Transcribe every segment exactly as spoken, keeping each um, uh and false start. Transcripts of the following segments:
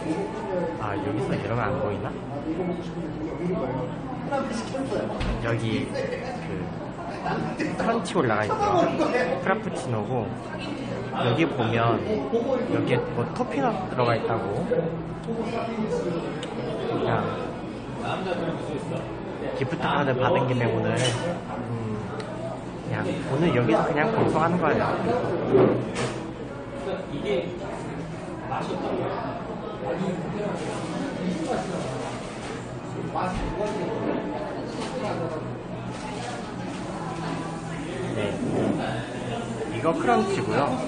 아, 여기서 이러면 안 보이나? 여기 그 크런치 올라가 있죠. 프라푸치노고, 여기 보면 여기에 뭐 토피넛 들어가 있다고. 그냥 기프트 카드 받은 김에 오늘 음, 그냥 오늘 여기서 그냥 방송하는 거예요. 네, 이거 크런치고요.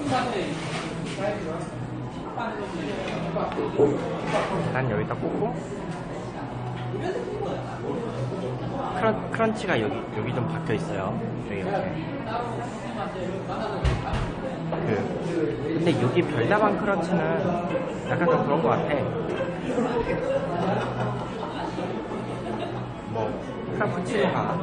난 여기다 꽂고, 크런, 크런치가 여기 여기 좀 박혀 있어요. 여기 이렇게. 그 근데 여기 별다방 크런치는 약간 좀 그런 것 같아. 뭐 프라푸치노가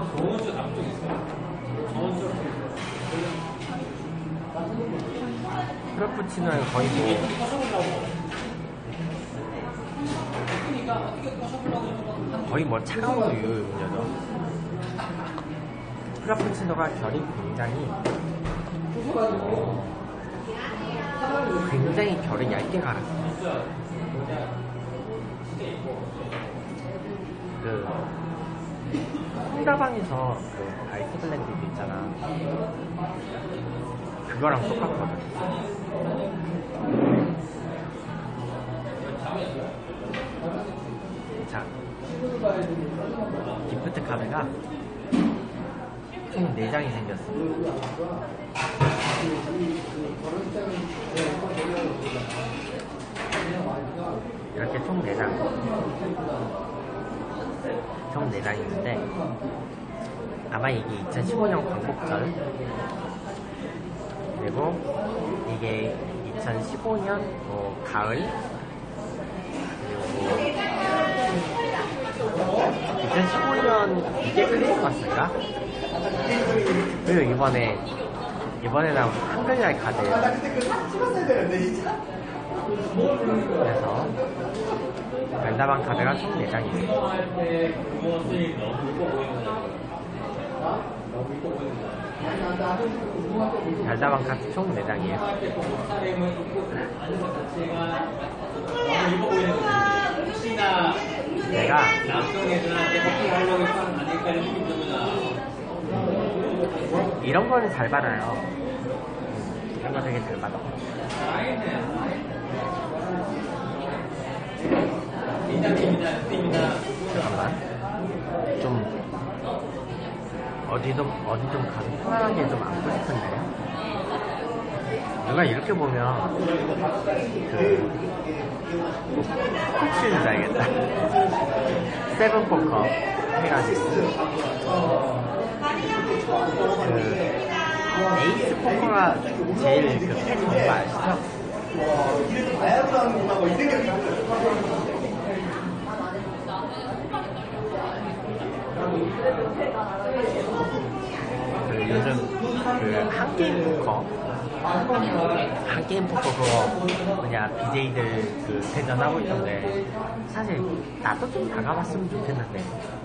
프라푸치노는 거의 뭐 거의 뭐 차가운 우유죠. 프라푸치노가 결이 굉장히 굉장히 결을 얇게 갈았어요. 그 홀다방에서 그 아이스 블렌드 있잖아. 그거랑 똑같거든. 자, 기프트 카드가 총 네 장이 생겼어. 이렇게 총 네 장. 총 네 장이 있는데, 아마 이게 이천십오 년 광복절, 그리고 이게 이천십오 년 뭐 가을, 이천십오 년 이게 크리스마스인가? 그리고 이번에 이번에 나온 한글날 카드. 그래서 별다방 카드가 총 네 장이 있어요. 별다방 카드 총 네 장이에요. 내가 이런 거는 잘 받아요. 이런 거 되게 잘 받아. 잠깐만. 좀 어디 좀 어디 좀 가서 편안하게 좀 앉고 싶은데. 누가 이렇게 보면 그 픽스인 줄 알겠다. 세븐 포커 해가지고 그 에이스 포커가 제일 그 패 좋은 거 아시죠? 그 요즘 그 한게임 포커 한게임 포커 그거 뭐냐 비제이들 그 대전하고 있던데, 사실 나도 좀 나가봤으면 좋겠는데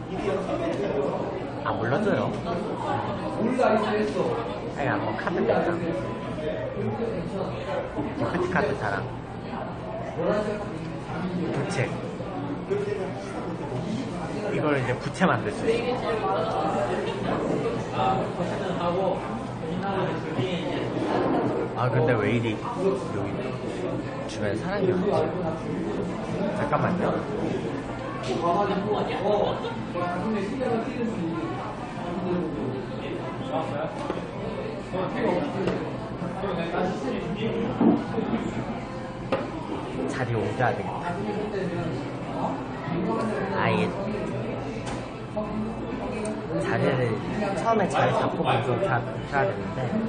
안 불러줘요. 아니 뭐 카드 매장 기프트 카드 자랑 부채, 이걸 이제 부채 만들 수 있어. 아 근데 왜 이리 여기 주변에 사람이 없지? 잠깐만요. 자리 옮겨야 되겠다. 아예 자리를 처음에 자리 잡고 방송해야 되는데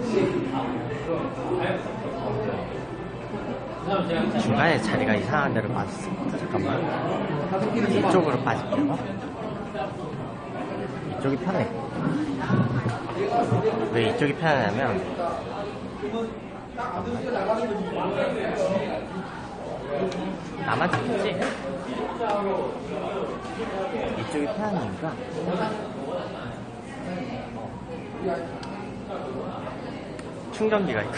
중간에 자리가 이상한 데로 빠졌어. 잠깐만. 이쪽으로 빠질게요. 이쪽이 편해. 왜 이쪽이 편하냐면 나만 찍혔지? 이쪽이 태양이니까 충전기가 있고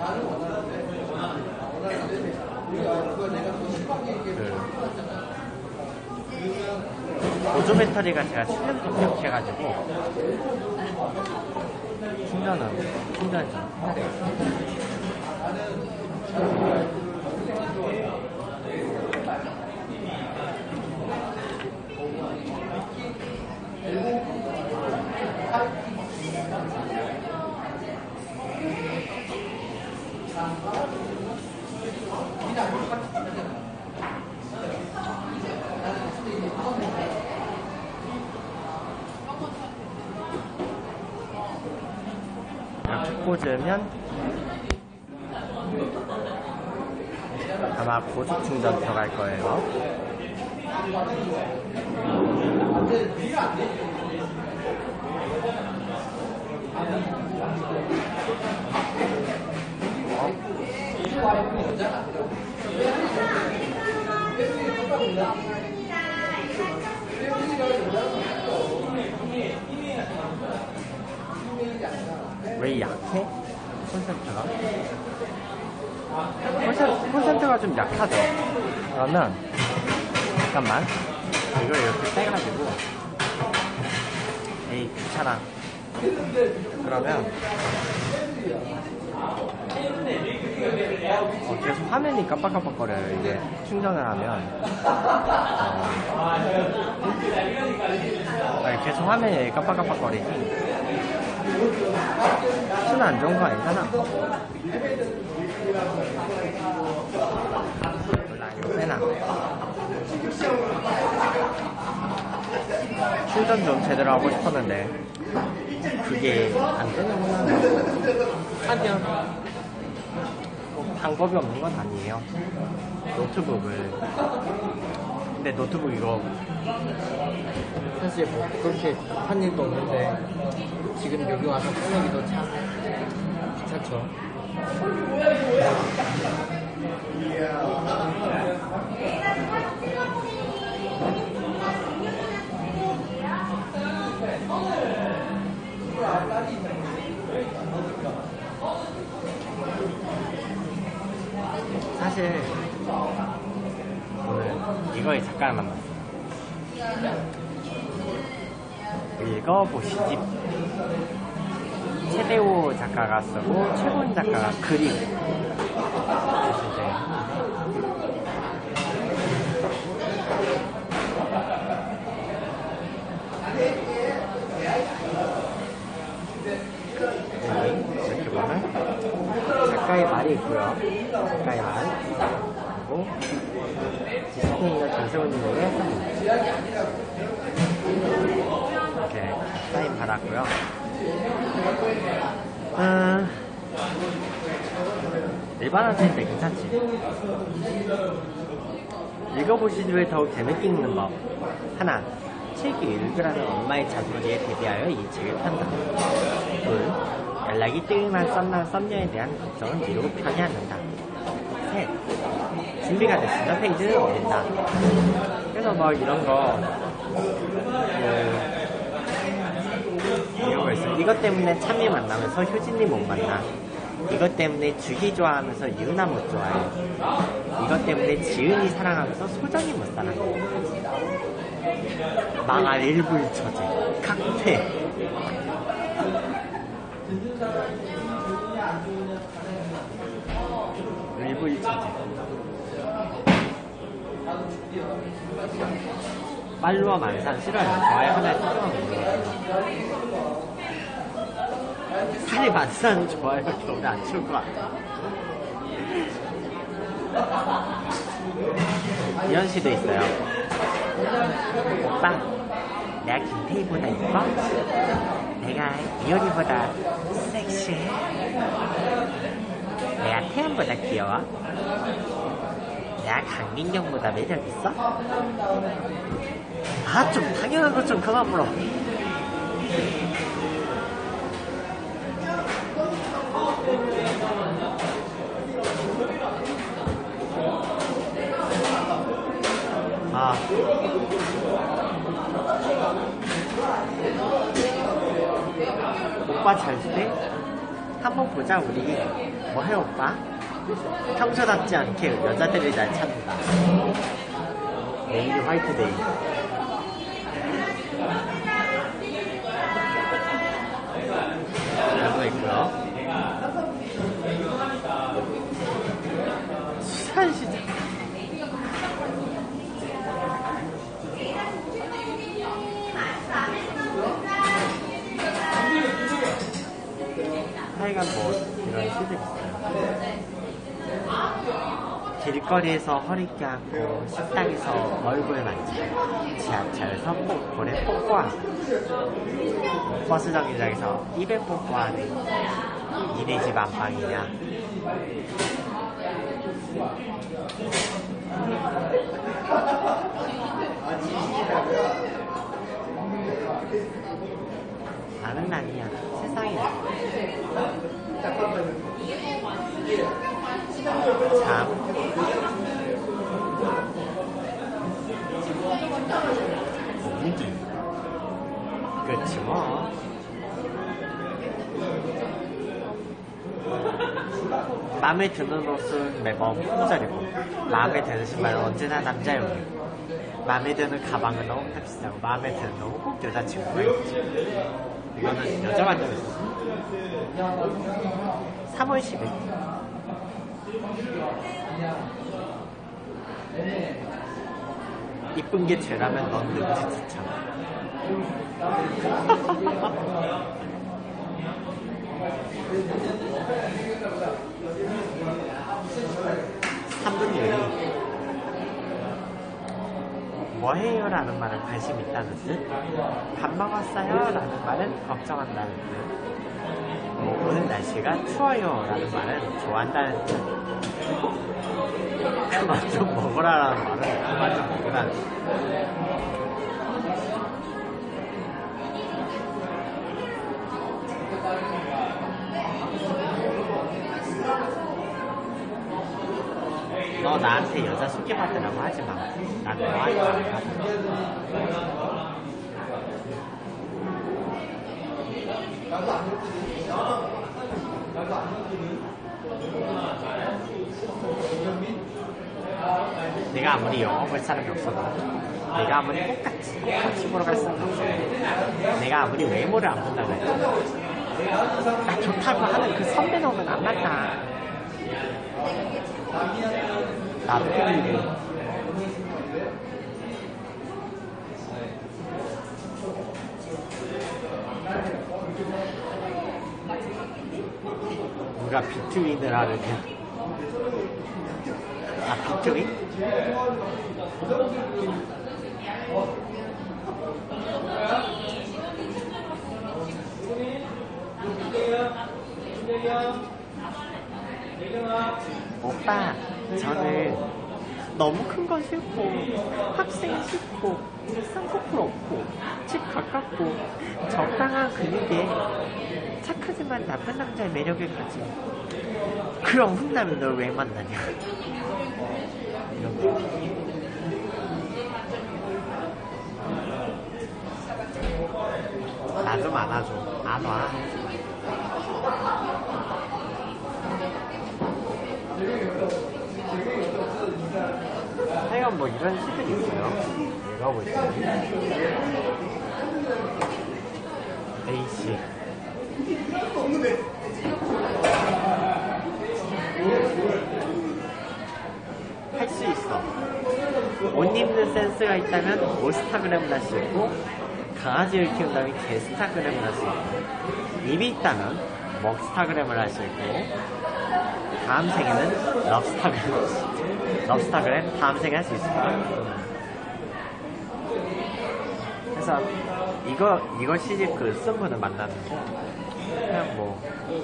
그 보조 배터리가 제가 충전 좀 약해가지고 충전은 충전이 좀 해야 돼요. 이렇게 꽂으면 아마 고속 충전 들어갈 거예요. 왜 약해? 콘센트가? 콘센트, 콘센트가 좀 약하죠? 그러면 잠깐만 이걸 이렇게 빼가지고 에이 귀찮아. 그러면 어, 계속 화면이 깜빡깜빡거려요. 이게 충전을 하면 어, 아니, 계속 화면이 깜빡깜빡거리지. 수는 안 좋은 거 아니잖아. 몰라, 이거 빼놔. 충전 좀 제대로 하고 싶었는데 그게 안 되는구나. 하면 뭐 방법이 없는 건 아니에요. 노트북을 근데 노트북 이거 사실 뭐 그렇게 급한 일도 없는데 지금 여기 와서 꺼내기도 참 귀찮죠. 사실 오늘 이거에 작가를 만났어요. 읽어보시지. 최대호 작가가 쓰고 최고인 작가가 그리고 이렇게 보면 작가의 말이 있고요. 작가의 말 그리고 디스테이너 전세훈님의 사진 이렇게 사인 받았고요. 음, 일반화제인데 괜찮지? 읽어보시지에 더욱 재밌게 읽는 법. 하나, 책이 읽으라는 엄마의 잔소리에 대비하여 이 책을 편다. 둘, 연락이 뜨기만 썸남 썸녀에 대한 걱정을 미루고 편히 않는다. 셋, 준비가 됐으면 페이지를 올린다. 그래서 뭐 이런 거 그, 이런 거 있어요. 이것 때문에 참미 만나면서 효진이 못 만나. 이것 때문에 주희 좋아하면서 유나 못 좋아해. 이것 때문에 지은이 사랑하면서 소정이 못 사랑해. 망할 일불처제 각퇴. 일불처제. 팔로워 만산 싫어요. 좋아요 하나에 소중한 거예요. 살이 만산 좋아요 별로 안 좋을 것 같아. 이현 씨도 있어요. 오빠, 내가 김태희보다 이뻐? 내가 이효리보다 섹시해? 내가 태연보다 귀여워? 내가 강민경보다 매력있어? 아, 좀 당연한 거 좀 그만 물어. 오빠 잘 지내? 한번 보자 우리. 뭐해 오빠? 평소답지 않게 여자들이 날 찾는다. 내일이 화이트데이. 이러고 있고요. 수산시장. 하여간 뭐 이런 시들 있어요. 길거리에서 허리띠 하고 식당에서 얼굴 만지고 지하철에서 볼에 뽀뽀하고 버스 정류장에서 입에 뽀뽀하는 니네 집 안방이냐. 나는 아니야. 세상에. 참. 무기. 그렇지 뭐. 마음에 드는 옷은 매번 품절이고 마음에 드는 신발은 언제나 남자용이고 마음에 드는 가방은 너무 비싸고 마음에 드는 옷은 꼭 여자친구가 있지. 이거는 여자만 좀 있어. 삼월 십일. 이쁜 게 죄라면 넌 능지 지참. 삼 분 요리. 뭐해요? 라는 말은 관심 있다는 뜻. 밥 먹었어요? 라는 말은 걱정한다는 뜻. 뭐, 오늘 날씨가 추워요? 라는 말은 좋아한다는 뜻. 그만 좀 먹으라 라는 말은 그만 좀 먹으라는 뜻. 너 나한테 여자 소개받으라고 하지 마. 난 너한테 안 받아. 내가 아무리 영어 볼 사람이 없어도 내가 아무리 똑같이 똑같이 보러 갈 사람이 없어도 내가 아무리 외모를 안 본다고 해도 나 좋다고 하는 그 선배 놈은 안 만나. 나도 팬이고. 누가 비트윈을 하는데. 아, 비트윈? 오빠, 저는 너무 큰 건 싫고 학생 싫고 쌍꺼풀 없고 집 가깝고 적당한 근육에 착하지만 나쁜 남자의 매력을 가진 그런 훈남이 널 왜 만나냐. 이런 거. 나 좀 안아줘. 안 와. 하여간 뭐 이런 시들이 있어요. 내가 볼 때는 A씨 할 수 있어. 옷 입는 센스가 있다면 올스타그램을 할 수 있고 강아지를 키운다면 개스타그램을 할 수 있고 입이 있다면 먹스타그램을 할 수 있고 다음 생에는 럽스타그램 럽스타그램 다음 생에 할 수 있을 거야. 그래서 이거 이거 시집 그 쓴 분을 만났는데 그냥 뭐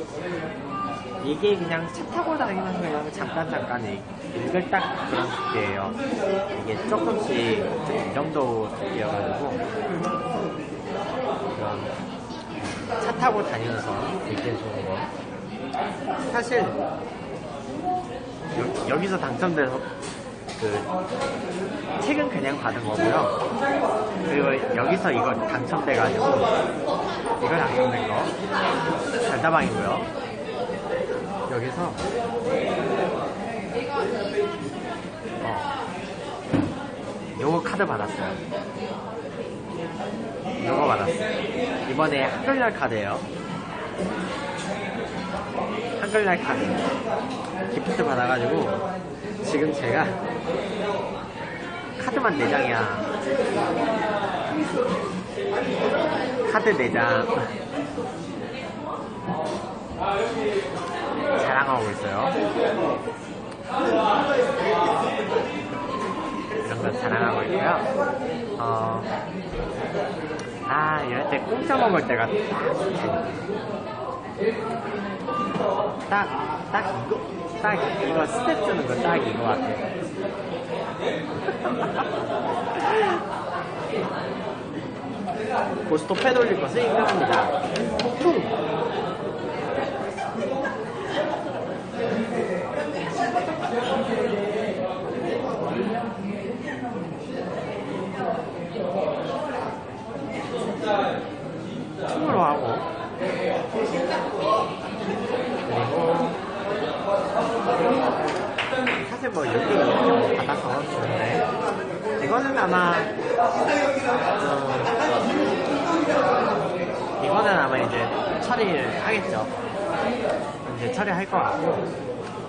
이게 그냥 차 타고 다니면서 그냥 잠깐 잠깐 읽을 딱 그런 두께예요. 이게 조금씩 좀 이 정도 두께여가지고 그런 차 타고 다니면서 읽기 좋은 거. 사실 여, 여기서 당첨돼서 그 책은 그냥 받은 거고요. 그리고 여기서 이거 당첨돼가지고 이거 당첨된 거 별다방이고요. 여기서 어 요거 카드 받았어요. 요거 받았어요. 이번에 한글날 카드예요. 한글날 카드 기프트 받아가지고 지금 제가 카드만 네 장이야. 카드 네 장 자랑하고 있어요. 이런 거 자랑하고 있고요. 어, 아, 이럴 때 공짜 먹을 때가 딱, 딱 이거, 딱 이거 스텝 주는 거 딱 이거 같아. 고스톱 패 돌릴 거 쓰임납니다. 퉁! 퉁으로 하고 그리고 사실 뭐 여기 이렇게 받아서 주는데 이거는 아마 어, 이거는 아마 이제 처리를 하겠죠. 이제 처리할 것 같고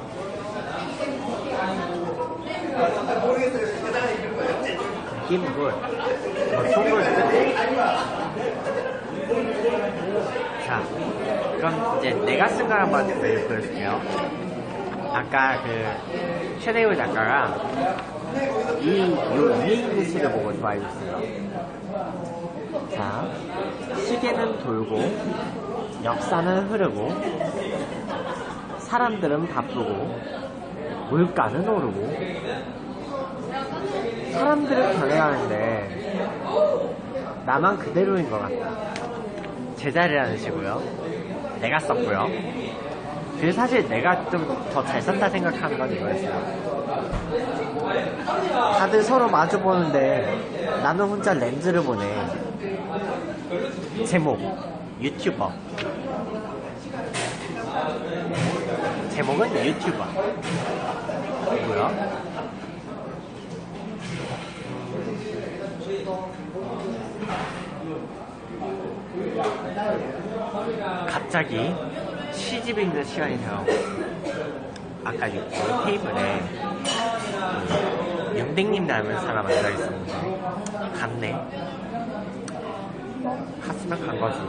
김물 뭐 좋은 걸 쓰는데 자 그럼 이제 내가 쓴 걸 한번 보여줄게요. 아까 그 최대우 작가가 이 요 위에 있는 시를 보고 좋아해 줬어요. 자, 시계는 돌고 역사는 흐르고 사람들은 바쁘고 물가는 오르고 사람들은 변해가는데 나만 그대로인 것 같다. 제자리라는 시고요. 내가 썼고요. 그래서 사실 내가 좀 더 잘 썼다 생각하는 건 이거였어요. 다들 서로 마주 보는데 나는 혼자 렌즈를 보네. 제목 유튜버. 제목은 유튜버. 뭐야? 갑자기 시집 읽는 시간이 되어가고 아까 이 테이블에 윤댕님 닮은 사람 앉아있었는데 갔네. 갔으면 간 거지.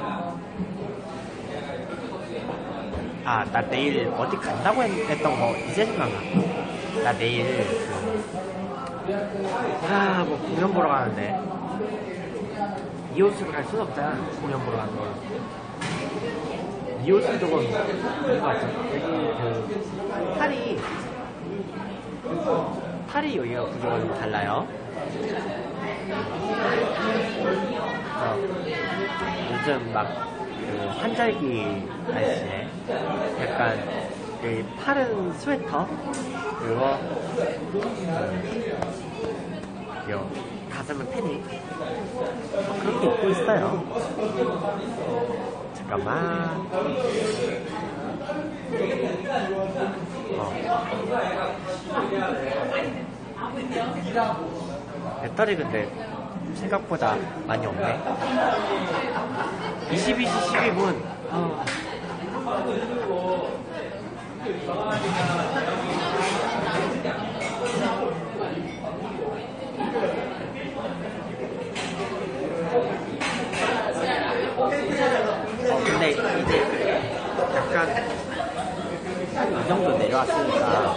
아, 나 내일 어디 간다고 했던 거 이제 생각나. 나 내일 그 아, 뭐 공연 보러 가는데 이 옷으로 갈 수는 없잖아. 공연 보러 가는 거. 이 옷은 조금 이거 같아. 여기 그 팔이 팔이 여기가 구조가 좀 달라요. 어, 요즘 막 그 환절기 날씨에 약간 그 파른 스웨터 그리고 그, 요 가슴은 패닉 뭐 그렇게 입고 있어요. 잠깐만. 어. 배터리 근데 생각보다 많이 없네. 이십이 시 십이 분. 어. 어, 근데 이제 약간 이 정도 내려왔으니까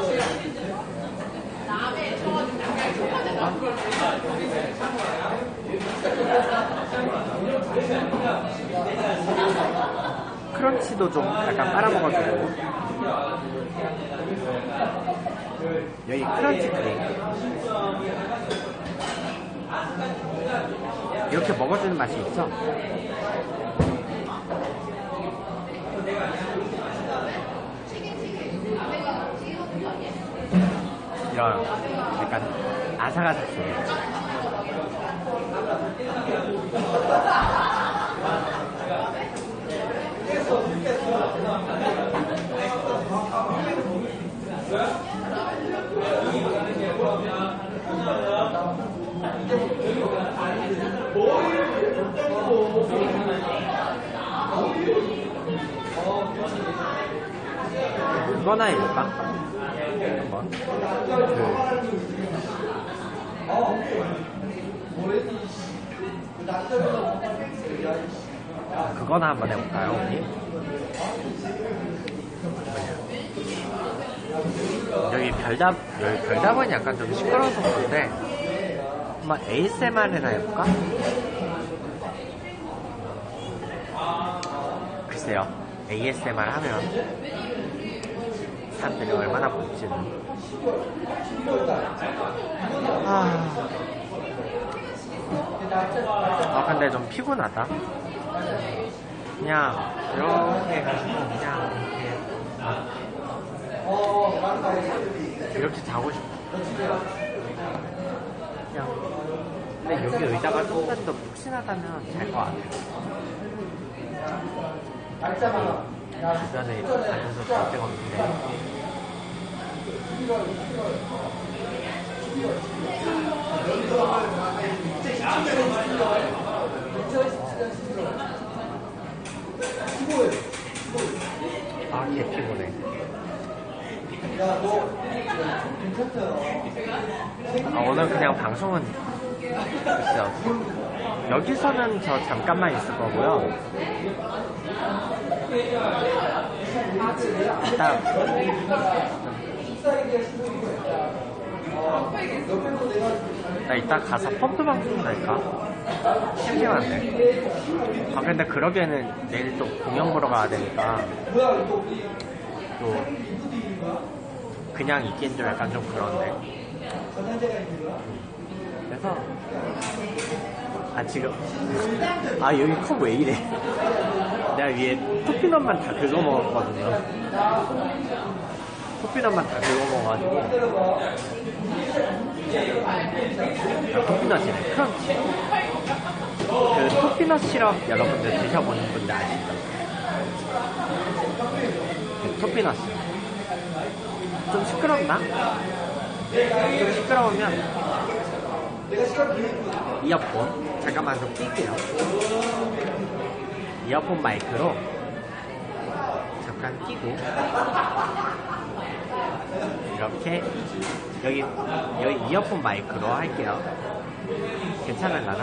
크런치도 좀 약간 빨아먹어주고 여기 크런치 크림 이렇게 먹어주는 맛이 있죠? 이런 약간 아삭아삭해. 그거나 해볼까? 한번 그 그거나 한번 해볼까요, 우리? 여기 별답, 여기 별답은 약간 좀 시끄러워서 그런데 한번 에이에스엠알이나 해볼까? 글쎄요, 에이에스엠알 하면 사람들이 얼마나 볼지는. 아, 아 근데 좀 피곤하다. 그냥 이렇게 해가지고 그냥 이렇게, 이렇게 자고 싶어. 그냥 근데 여기 의자가 조금만 더 푹신하다면 잘 것 같아요. 주변에 앉아서 잘 데가 없는데. 아, 개 피곤해. 아, 오늘 그냥 방송은 글쎄요. 여기서는 저 잠깐만 있을 거고요. 일단 나 이따 가서 펌프 방송 할까? 심심한데. 아 근데 그러기에는 내일 또 공연 보러 가야 되니까 또 그냥 있기엔 좀 약간 좀 그런데. 그래서 아 지금 아 여기 컵 왜 이래. 내가 위에 토피넛만 다 긁어 먹었거든요. 토피넛만 다 긁어 먹어가지고. 아, 토피넛이네. 크런치. 그 토피넛 시럽 여러분들 드셔보는 분들 아시죠? 그 토피넛 시럽. 좀 시끄럽나? 좀 시끄러우면 이어폰 잠깐만 좀 낄게요. 이어폰 마이크로 잠깐 끼고 이렇게 여기 여기 이어폰 마이크로 할게요. 괜찮을라나?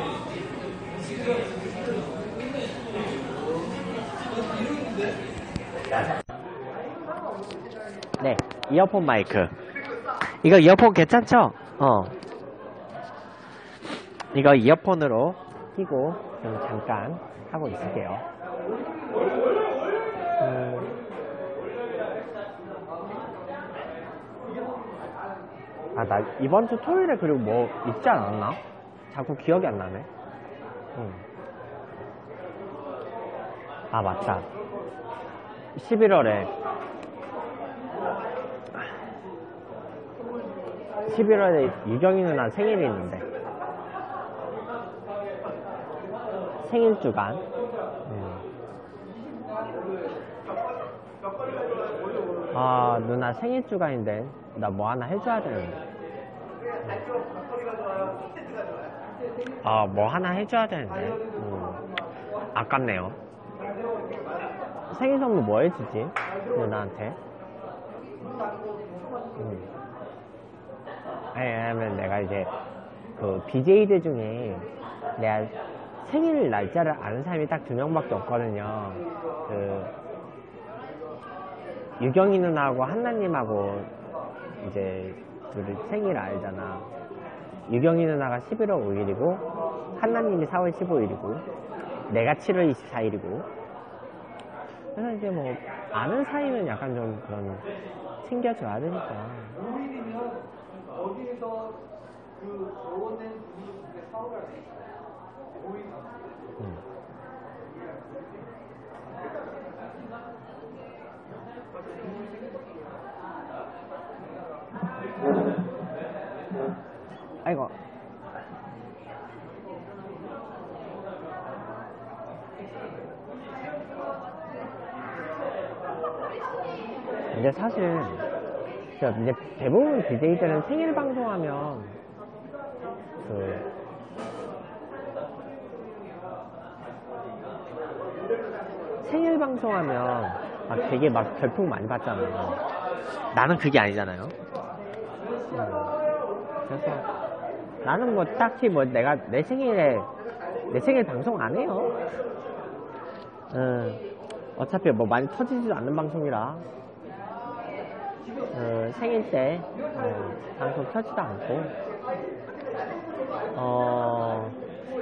네, 이어폰 마이크. 이거 이어폰 괜찮죠? 어. 이거 이어폰으로 끼고 좀 잠깐 하고 있을게요. 음. 아, 나 이번 주 토요일에 그리고 뭐 있지 않았나? 자꾸 기억이 안 나네. 응. 아, 맞다. 십일월에 십일월에 유경이 누나 생일이 있는데 생일 주간. 음. 아, 누나 생일 주간인데 나 뭐 하나 해줘야 되는데. 아, 뭐 하나 해줘야 되는데. 음. 아깝네요. 생일 선물 뭐 해주지? 누나한테. 음. 아니, 왜냐면 내가 이제 그 비제이들 중에 내가 생일 날짜를 아는 사람이 딱 두 명밖에 없거든요. 그 유경이 누나하고 한나님하고 이제 둘이 생일 알잖아. 유경이 누나가 십일월 오일이고 한나님이 사월 십오일이고 내가 칠월 이십사일이고. 그래서 이제 뭐 아는 사이는 약간 좀 그런 챙겨줘야 되니까. 음. 아이고. 근데 사실 이제 대부분 디제이들은 생일 방송하면 그 생일 방송하면 막 되게 막 별풍 많이 받잖아요. 나는 그게 아니잖아요. 그래서 나는 뭐 딱히 뭐 내가 내 생일에 내 생일 방송 안 해요. 음, 어차피 뭐 많이 터지지도 않는 방송이라 어, 생일 때 어, 방송 켜지도 않고 어,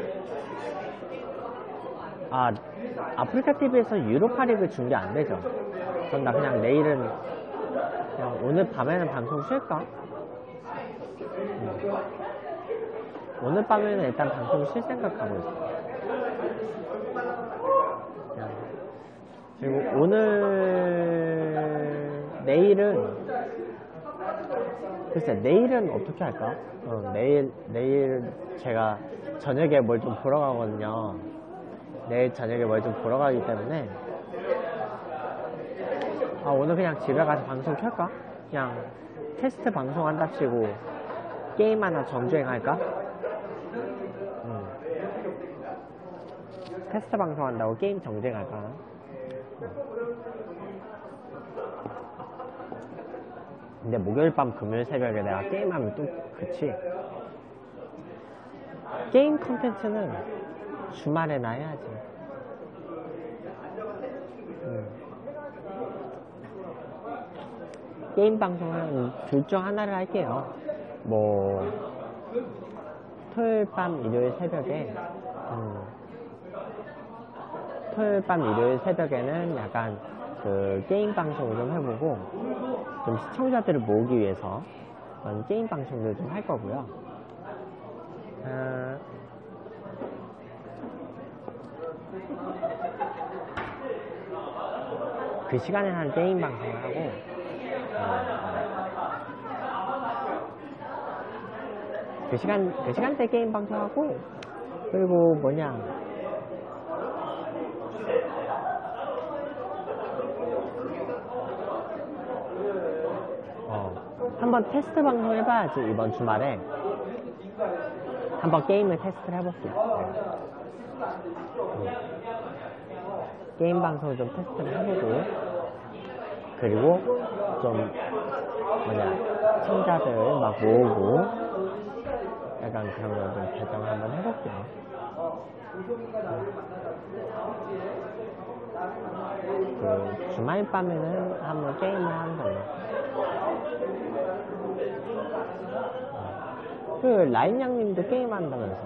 아 아프리카 티비에서 유로파리그 중계 안 되죠. 그럼 나 그냥 내일은 그냥 오늘 밤에는 방송 쉴까? 음. 오늘 밤에는 일단 방송 쉴 생각하고 있어. 그냥. 그리고 오늘 내일은 글쎄 내일은 어떻게 할까? 어, 내일 내일 제가 저녁에 뭘 좀 보러 가거든요. 내일 저녁에 뭘 좀 보러 가기 때문에 아, 오늘 그냥 집에 가서 방송 켤까? 그냥 테스트 방송 한답시고 게임 하나 정주행할까? 음. 테스트 방송 한다고 게임 정주행할까? 근데 목요일 밤 금요일 새벽에 내가 게임하면 또 그치? 게임 컨텐츠는 주말에나 해야지. 음. 게임 방송은 둘 중 하나를 할게요. 뭐 토요일 밤 일요일 새벽에 음, 토요일 밤 일요일 새벽에는 약간 그 게임 방송을 좀 해보고 좀 시청자들을 모으기 위해서 그런 게임 방송들 좀 할 거고요. 어, 그 시간에 한 게임 방송을 하고 그 시간, 그 시간대 게임 방송하고, 그리고 뭐냐, 어, 한번 테스트 방송 해봐야지, 이번 주말에. 한번 게임을 테스트를 해볼게요. 네. 게임 방송을 좀 테스트를 해보고, 그리고 좀, 뭐냐, 시청자들 막 모으고, 약간 그런 거 좀 결정을 한번 해볼게요. 그 주말 밤에는 한번 게임을 하는 걸로. 그 라인 양님도 게임 한다면서.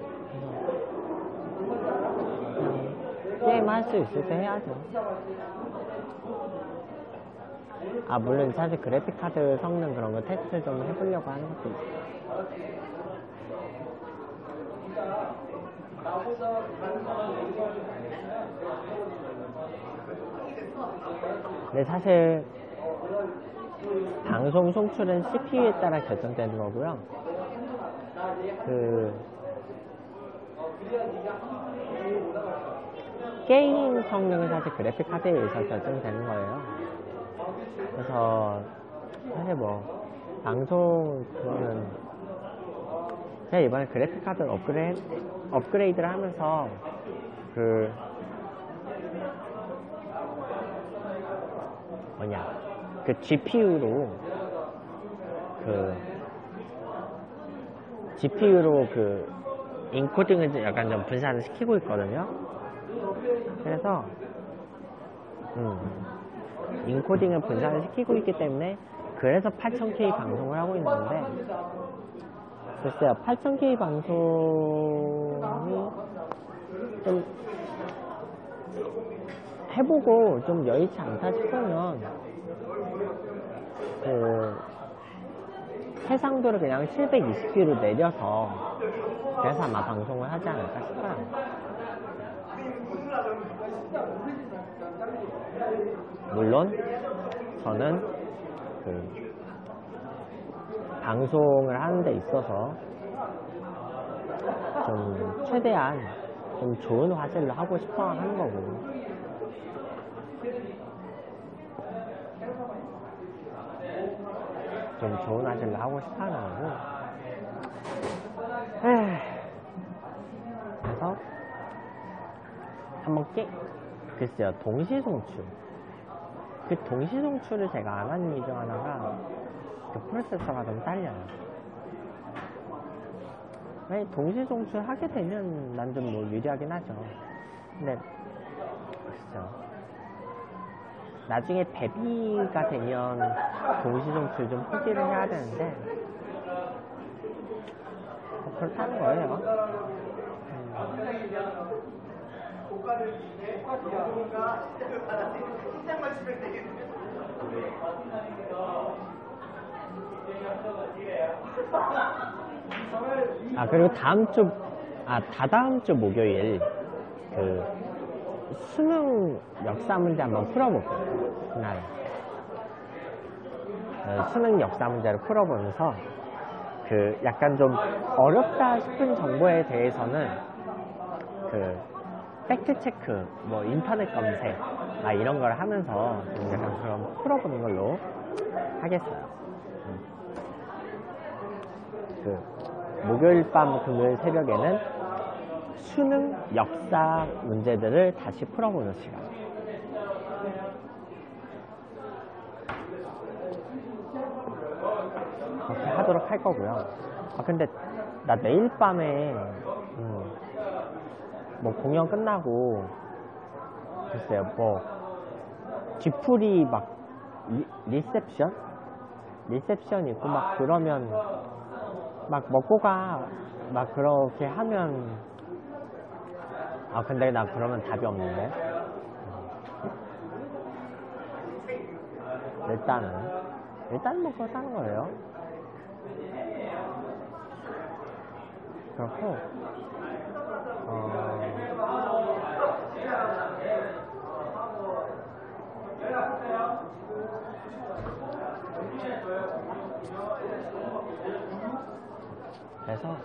게임 할 수 있을 때 해야죠. 아, 물론 사실 그래픽카드 성능 그런 거 테스트 좀 해보려고 하는 것도 있어요. 근데 사실 방송 송출은 씨피유에 따라 결정되는 거고요. 그 게임 성능은 사실 그래픽 카드에 의해서 결정되는 거예요. 그래서 사실 뭐 방송 그거는 제가 이번에 그래픽 카드 업그레이드 업그레이드를 하면서 그 뭐냐 그 지피유로 그 지피유로 그 인코딩을 약간 좀 분산을 시키고 있거든요. 그래서 음, 인코딩을 분산을 시키고 있기 때문에 그래서 팔천 케이 방송을 하고 있는데 글쎄요, 팔천 케이 방송이 좀 해보고 좀 여의치 않다 싶으면 그 해상도를 그냥 칠백이십 피로 내려서 그래서 아마 방송을 하지 않을까 싶어요. 물론 저는 그 방송을 하는 데 있어서 좀 최대한 좀 좋은 화질로 하고 싶어 하는 거고. 좀 좋은 화질로 하고 싶어 하는 거고. 에이. 그래서 한번 깨, 글쎄요, 동시송출. 그 동시송출을 제가 안 하는 이유 중 하나가 그 프로세서가 좀 딸려요. 아니, 동시송출 하게 되면 난 좀 뭐 유리하긴 하죠. 근데 글쎄요, 나중에 대비가 되면 동시송출 좀 포기를 해야 되는데 뭐 그렇다는 거예요. 음. 아, 그리고 다음 주, 아, 다다음 주 목요일, 그, 수능 역사 문제 한번 풀어볼게요. 그날. 어, 수능 역사 문제를 풀어보면서, 그, 약간 좀 어렵다 싶은 정보에 대해서는, 그, 팩트체크, 뭐, 인터넷 검색, 막 이런 걸 하면서 좀 약간 그런 풀어보는 걸로 하겠어요. 음. 그, 목요일 밤 금요일 새벽에는 수능 역사 문제들을 다시 풀어보는 시간. 그렇게 하도록 할 거고요. 아, 근데 나 내일 밤에 음, 뭐 공연 끝나고 글쎄요, 뭐 뒤풀이 막 리, 리셉션? 리셉션 있고 막 그러면 막 먹고 가, 막 그렇게 하면, 아, 근데 나 그러면 답이 없는데. 일단은, 일단 먹고 사는 거예요. 그렇고, 어, 그래서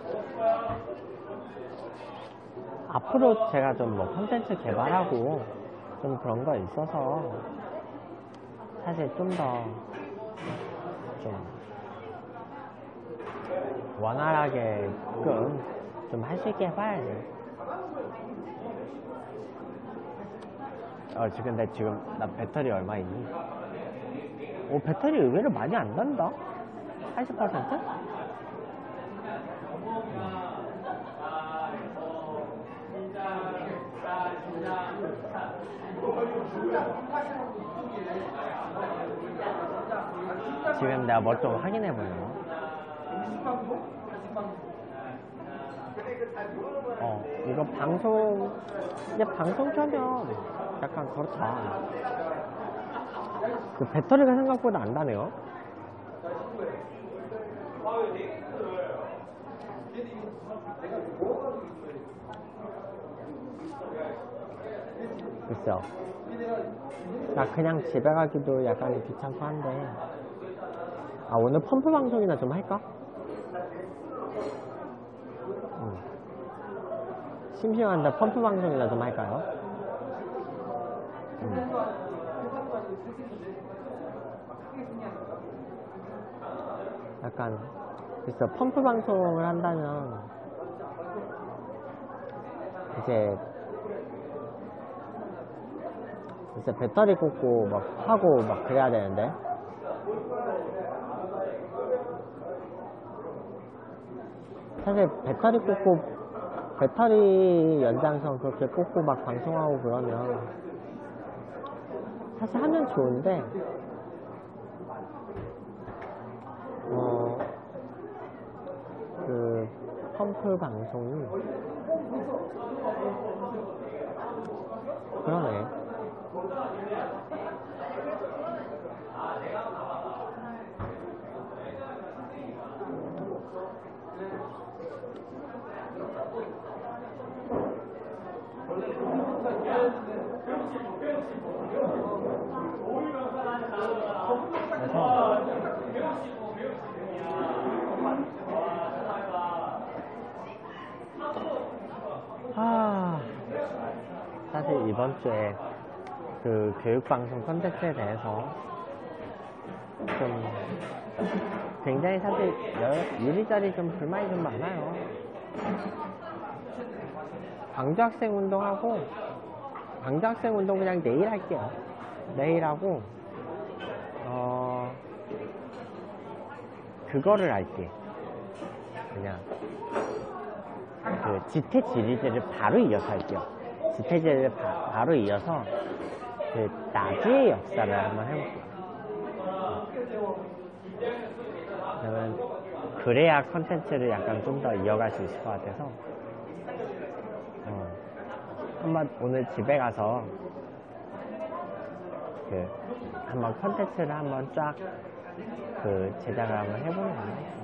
앞으로 제가 좀 뭐 콘텐츠 개발하고 좀 그런 거 있어서 사실 좀 더 좀 원활하게끔 좀 할 수 있게 해봐야지. 어, 지금 내 지금 나 배터리 얼마 있니? 오, 배터리 의외로 많이 안 단다. 팔십 퍼센트? 지금 내가 뭘 좀 확인해 보려고. 어, 이거 방송, 이제 방송 켜면 약간 그렇다. 그 배터리가 생각보다 안 다네요. 글쎄요, 나 그냥 집에 가기도 약간 귀찮고 한데, 아, 오늘 펌프 방송이나 좀 할까? 음. 심심한데 펌프 방송이나 좀 할까요? 음. 약간 글쎄, 펌프 방송을 한다면 이제 글쎄 배터리 꽂고 막 하고 막 그래야 되는데, 사실 배터리 꽂고 배터리 연장선 그렇게 꽂고 막 방송하고 그러면 사실 하면 좋은데, 어, 그 펌프 방송이 그러네. 그래서 사실 이번 주에 그 교육방송 컨텐츠에 대해서 좀 굉장히 사실 여, 이리저리 좀 불만이 좀 많아요. 광주학생 운동하고 광주학생 운동 그냥 내일 할게요. 내일 하고 어 그거를 할게. 그냥 그 지태 시리즈를 바로 이어서 할게요. 지태 시리즈를 바, 바로 이어서 그 나주의 역사를 한번 해볼게요. 그러면 그래야 컨텐츠를 약간 좀 더 이어갈 수 있을 것 같아서 어, 한번 오늘 집에 가서 그 한번 컨텐츠를 한번 쫙 그 제작을 한번 해보는 거예요.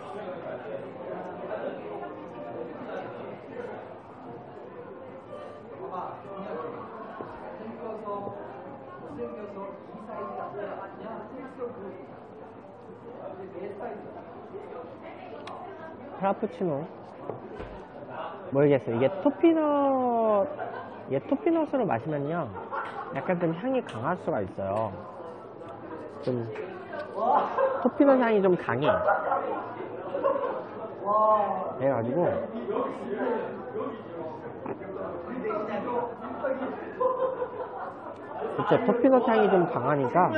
프라푸치노 모르겠어요. 이게 토피넛 이게 토피넛으로 마시면요 약간 좀 향이 강할 수가 있어요. 좀 토피넛 향이 좀 강해. 그래가지고 그쵸, 토피넛 향이 좀 강하니까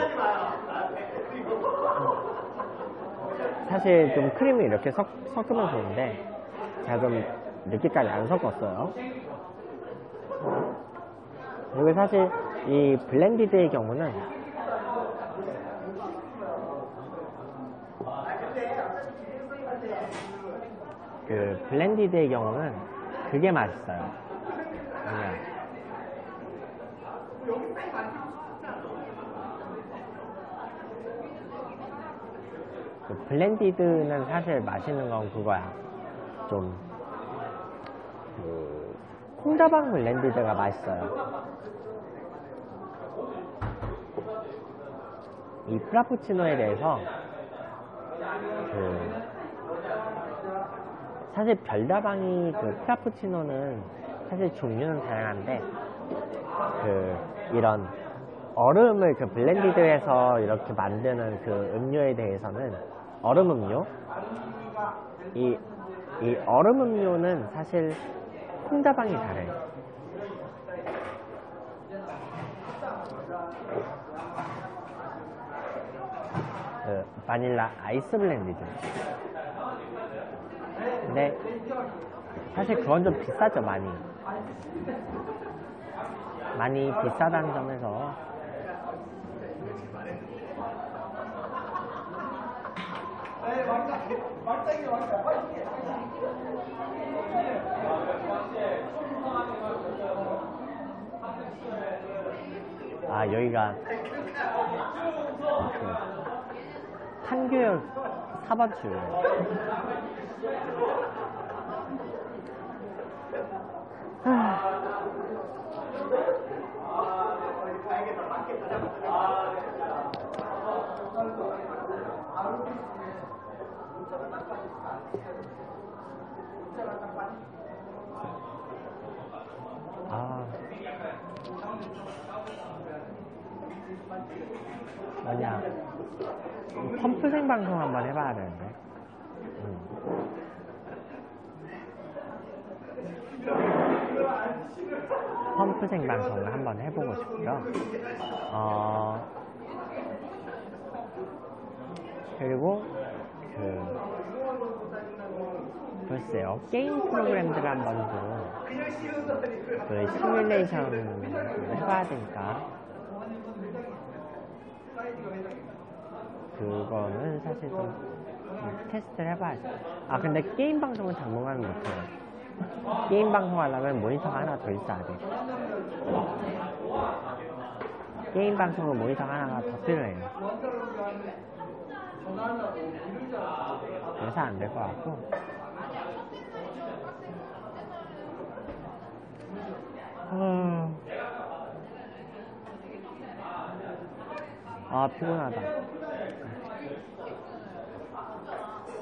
사실 좀 크림을 이렇게 섞, 섞으면 좋은데 제가 좀 늦게까지 안 섞었어요. 그리고 사실 이 블렌디드의 경우는 그 블렌디드의 경우는 그게 맛있어요. 그냥 그 블렌디드는 사실 맛있는 건 그거야. 좀 그 콩다방 블렌디드가 맛있어요. 이 프라푸치노에 대해서 그 사실 별다방이 그 프라푸치노는 사실 종류는 다양한데 그 이런 얼음을 그 블렌디드해서 이렇게 만드는 그 음료에 대해서는 얼음 음료 이, 이 얼음 음료는 사실 콩다방이 다르요. 그 바닐라 아이스 블렌디드. 근데 사실 그건 좀 비싸죠. 많이 많이 비싸다는 점에서 아 여기가 그 한교역 사 번 출구예요. 아 뭐냐 펌프 생방송 한번 해봐야 되는데. 음. 펌프 생방송을 한번 해보고 싶고요. 어 그리고 그 글쎄요 게임 프로그램들을 한번 그 시뮬레이션을 해봐야 되니까 그거는 사실 좀 테스트를 해봐야죠. 아 근데 게임 방송은 당분간은 못해요. 게임 방송 하려면 모니터가 하나 더 있어야 돼. 게임 방송은 모니터가 하나가 더 필요해요. 그래서 안 될 것 같고. 어... 아 피곤하다.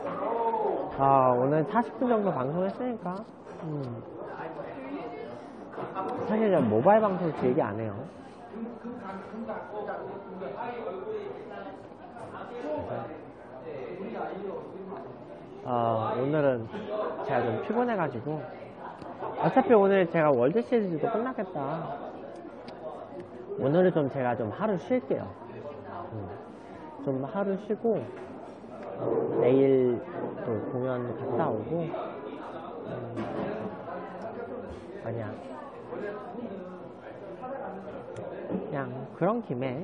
아 오늘 사십 분 정도 방송했으니까 음. 사실 저 모바일 방송 길게 안 해요. 어, 오늘은 제가 좀 피곤해가지고 어차피 오늘 제가 월드 시리즈도 끝나겠다. 오늘은 좀 제가 좀 하루 쉴게요. 음, 좀 하루 쉬고 내일 또 공연 갔다 오고 음, 아니야 그냥 그런 김에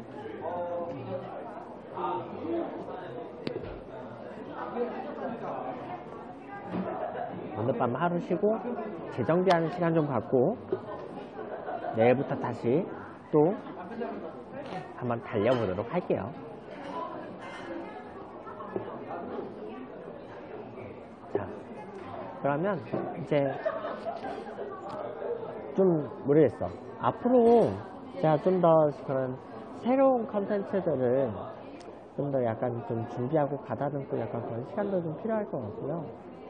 오늘 밤 하루 쉬고 재정비하는 시간 좀 갖고 내일부터 다시 또 한번 달려보도록 할게요. 자, 그러면 이제 좀 모르겠어. 앞으로 제가 좀 더 그런 새로운 컨텐츠들을 좀 더 약간 좀 준비하고 가다듬고 약간 그런 시간도 좀 필요할 것 같고요.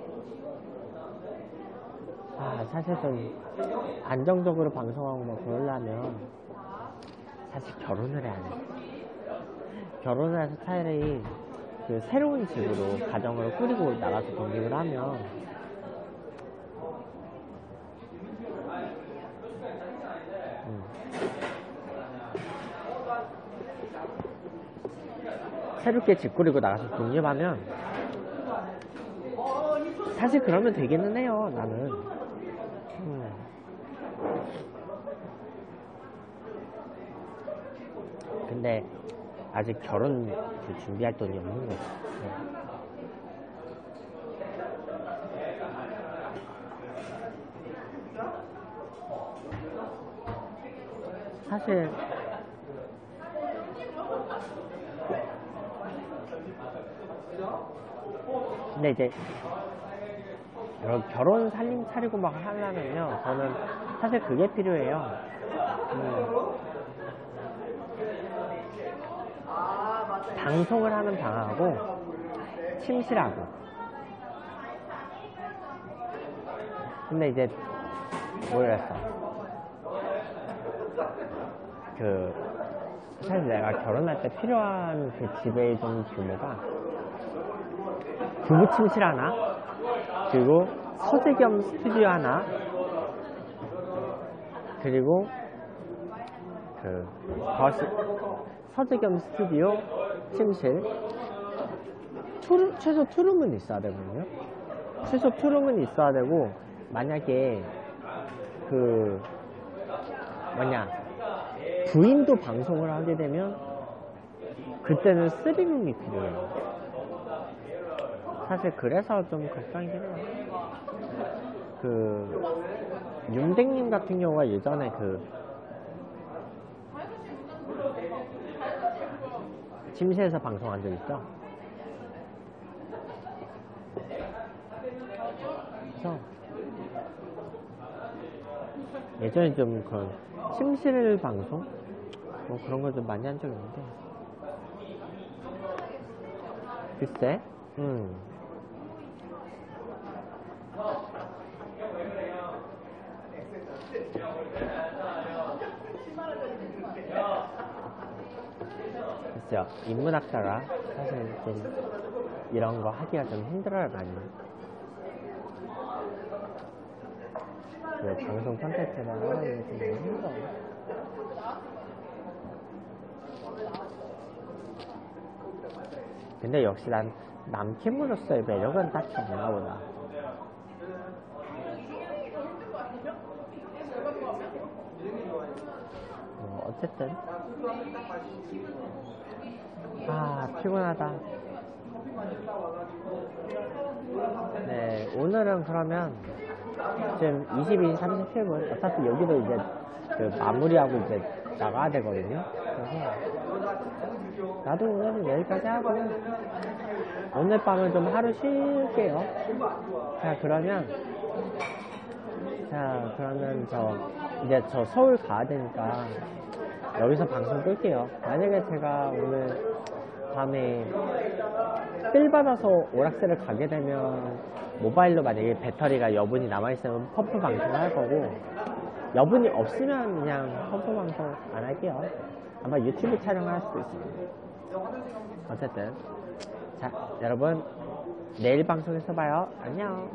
아, 사실 좀 안정적으로 방송하고 뭐 그러려면 사실 결혼을 해야 돼. 결혼을 해서 차라리 그 새로운 집으로 가정을 꾸리고 나가서 독립을 하면 음. 새롭게 집 꾸리고 나가서 독립하면 사실 그러면 되기는 해요. 나는 음. 근데 아직 결혼 그 준비할 돈이 없는 거지. 네. 사실 근데 이제 결혼 살림 차리고 막 하려면요, 저는 사실 그게 필요해요. 음, 방송을 하는 방하고 침실하고. 근데 이제 모르겠어. 그 사실 내가 결혼할 때 필요한 그 집의 좀 규모가 부부 침실 하나, 그리고 서재 겸 스튜디오 하나, 그리고 그 거실, 서재 겸 스튜디오, 침실, 투룸, 최소 투룸은 있어야 되거든요. 최소 투룸은 있어야 되고, 만약에 그 뭐냐 부인도 방송을 하게 되면 그때는 쓰리룸이 필요해요. 사실 그래서 좀 걱정이긴 해요. 그 윤댕님 같은 경우가 예전에 그 침실에서 방송한 적 있죠. 그래서 예전에 좀 그런 침실 방송 뭐 그런 걸 좀 많이 한 적이 있는데 글쎄 음 글쎄요, 인문학자가 사실 좀 이런 거 하기가 좀 힘들어요. 많이 그 방송 콘텐츠를 하는 게 좀 너무 힘들어요. 근데 역시 난 남캠으로서의 매력은 딱히 없나 보다. 뭐 어쨌든 아 피곤하다. 네, 오늘은 그러면 지금 이십이 시 삼십칠 분, 어차피 여기도 이제 그 마무리하고 이제 나가야 되거든요. 그래서 나도 오늘은 여기까지 하고 오늘 밤은 좀 하루 쉴게요. 자 그러면 자 그러면 저 이제 저 서울 가야 되니까 여기서 방송 끌게요. 만약에 제가 오늘 밤에 필 받아서 오락실을 가게 되면 모바일로 만약에 배터리가 여분이 남아있으면 펌프 방송을 할 거고, 여분이 없으면 그냥 펌프 방송 안 할게요. 아마 유튜브 촬영을 할 수도 있습니다. 어쨌든 자, 여러분 내일 방송에서 봐요. 안녕.